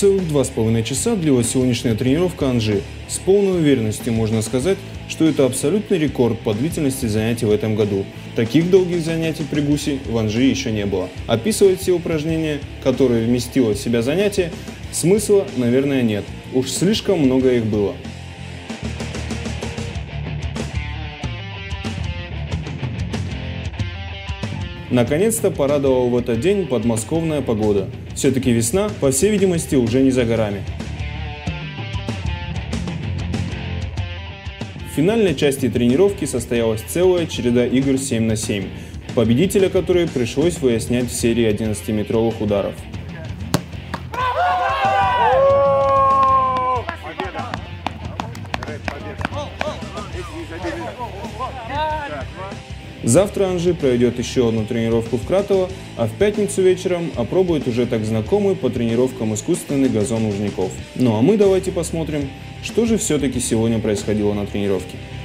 Целых 2,5 часа длилась сегодняшняя тренировка Анжи. С полной уверенностью можно сказать, что это абсолютный рекорд по длительности занятий в этом году. Таких долгих занятий при гусе в Анжи еще не было. Описывать все упражнения, которые вместило в себя занятие, смысла, наверное, нет. Уж слишком много их было. Наконец-то порадовала в этот день подмосковная погода. Все-таки весна, по всей видимости, уже не за горами. В финальной части тренировки состоялась целая череда игр 7 на 7, победителя которой пришлось выяснять в серии 11-метровых ударов. Завтра Анжи проведет еще одну тренировку в Кратово, а в пятницу вечером опробует уже так знакомый по тренировкам искусственный газон Лужников. Ну а мы давайте посмотрим, что же все-таки сегодня происходило на тренировке.